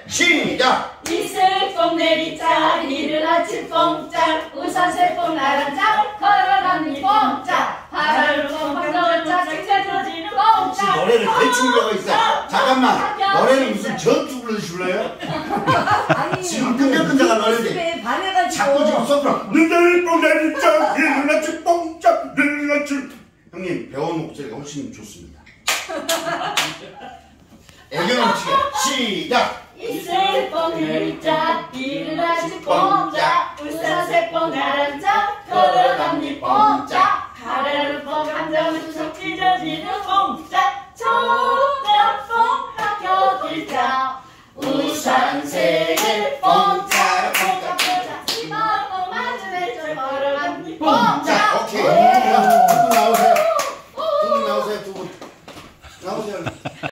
시작. 이슬뽕 내리자 이르라치 뽕짝 우산새뽕 나란짝 걸어갑니 뽕짝 바라를 뽕짝 칭찬해주는 뽕짝. 노래를 대충 배우고 있어요. 잠깐만, 노래는 무슨 전투 부르실래요? 아니 지금 끈적끈적한 노래인데 반해가지고 자꾸 지금 쏙 늘뽕 내리자 일라치 뽕짝 일라치. 형님 배운 목소리가 훨씬 좋습니다. 애교 넘치게 시작. 이슬뽕 내리자 이르라치 뽕짝 우산새뽕 나란짝 걸어갑니 뽕짝 바라를 뽕 감정을 쭉 찢어지는 뽕짝.